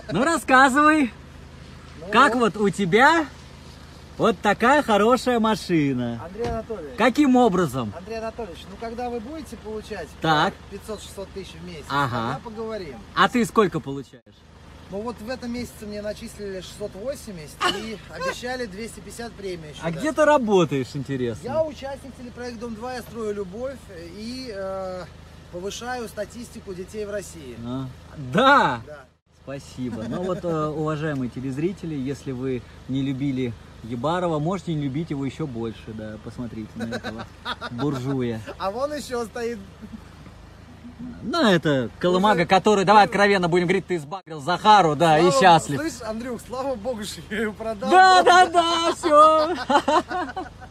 Ну, рассказывай, как вот у тебя вот такая хорошая машина? Андрей Анатольевич. Каким образом? Андрей Анатольевич, ну когда вы будете получать Так. 500-600 тысяч в месяц, Ага. тогда поговорим. А ты сколько получаешь? Ну вот в этом месяце мне начислили 680 и обещали 250 премии еще. А дать. где ты работаешь, интересно? Я участник телепроекта «Дом-2», я строю любовь и повышаю статистику детей в России. А, да! Да. Спасибо. Ну вот, уважаемые телезрители, если вы не любили Ебарова, можете не любить его еще больше, да, посмотрите на этого буржуя. А вон еще стоит. Ну, это колымага, который, давай откровенно будем говорить, ты избавил Захару, да, и счастлив. Слышь, Андрюх, слава богу, что я ее продал. Да, все.